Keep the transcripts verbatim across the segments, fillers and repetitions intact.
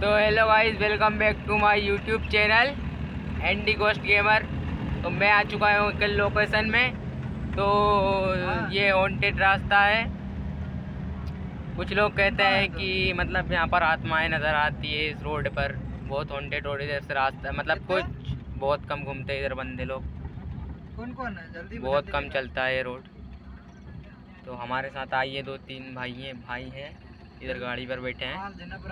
तो hello guys, welcome back to my YouTube channel Andy ghost gamer. तो मैं आ चुका हूँ कल लोकेशन में। तो ये हॉन्टेड रास्ता है। कुछ लोग कहते हैं कि मतलब यहाँ पर आत्माएं नज़र आती है इस रोड पर। बहुत हॉन्टेड रोड इधर से रास्ता, मतलब कुछ बहुत कम घूमते हैं इधर बंदे लोग। कौन कौन है? जल्दी बहुत कम चलता है ये रोड। तो हमारे साथ आइए, दो तीन भाई हैं भाई हैं इधर गाड़ी पर बैठे हैं।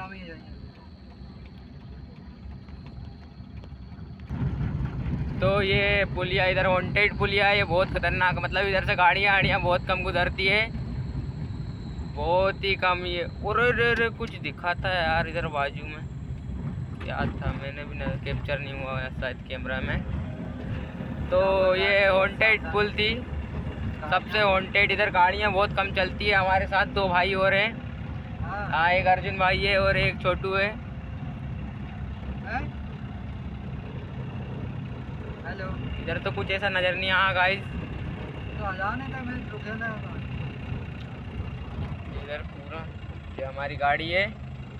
तो ये पुलिया इधर हॉन्टेड पुलिया है, ये बहुत खतरनाक, मतलब इधर से गाड़ियाँ आड़ियाँ बहुत कम गुजरती है, बहुत ही कम। ये और कुछ दिखाता है यार इधर बाजू में, क्या था मैंने भी कैप्चर नहीं हुआ शायद कैमरा में। तो ये हॉन्टेड पुल थी, सबसे हॉन्टेड। इधर गाड़ियाँ बहुत कम चलती है। हमारे साथ दो भाई और हैं, हाँ, एक अर्जुन भाई है और एक छोटू है। हेलो, इधर तो कुछ ऐसा नज़र नहीं आया गाइस। तो आ जाने का मैं रुके ना। इधर पूरा ये हमारी गाड़ी है।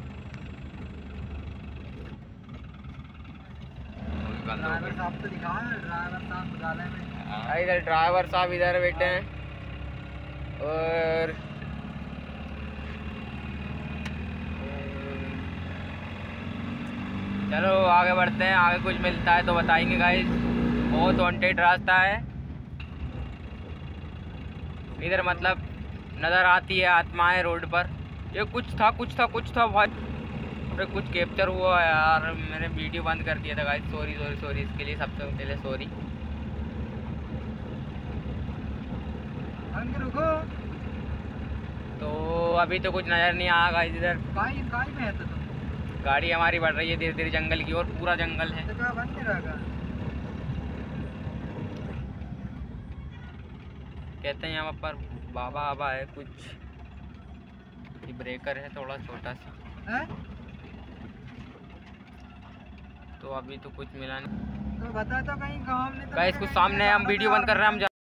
ड्राइवर साहब तो दिखा है, ड्राइवर साहब उजाले में। इधर ड्राइवर साहब इधर बैठे हैं। और चलो आगे बढ़ते हैं, आगे कुछ मिलता है तो बताएंगे गाइस। बहुत हॉन्टेड रास्ता है इधर, मतलब नज़र आती है आत्माएं रोड पर। ये कुछ था कुछ था कुछ था भाई, अरे कुछ कैप्चर हुआ यार, मैंने वीडियो बंद कर दिया था गाइस। सॉरी सॉरी सॉरी इसके लिए सबसे पहले सॉरी। रुको, तो अभी तो कुछ नज़र नहीं आया गाइस इधर। काई काई में है तो तुम? गाड़ी हमारी बढ़ रही है धीरे धीरे जंगल की ओर, पूरा जंगल है। तो क्या बंद नहीं रहेगा? कहते हैं यहाँ पर बाबा बाबा है कुछ, ये ब्रेकर है थोड़ा छोटा सा है? तो अभी तो कुछ मिला नहीं। तो बता तो कहीं गाँव में तो गाइस कुछ सामने, हम वीडियो बंद कर रहे हैं, हम